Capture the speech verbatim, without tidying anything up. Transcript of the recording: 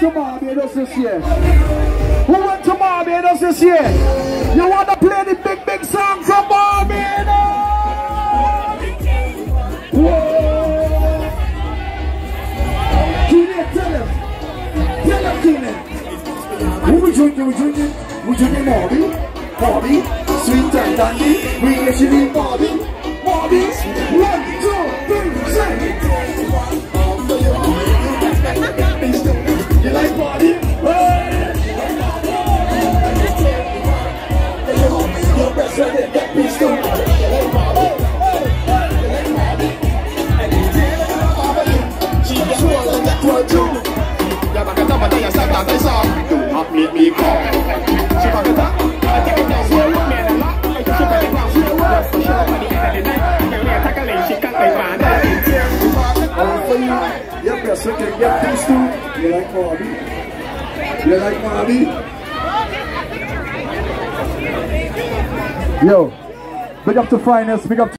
to Barbados this year? Who went to Barbados this year? You want to play the big, big song from Barbados? Whoa! Keenan, tell him. Tell him, Keenan. Who we drinking? We drinking? We drinking Bobby? Bobby? Sweet and dandy? We actually Bobby? Bobby? One, two, three, six. You like Bobby? Your best friend is that pistol. You like Bobby? She just wants to get to her too. Yeah, but I can't tell you something I saw. Do not make me call. She got it up. I take it down. She wrote me a lot. I took it down. She wrote for sure. At the end of the night, I can't tackle it. She can't take my day. Oh, for you. Your best friend can get pistol. You like Bobby? You like Bobby? Yo, big up to Finest, big up to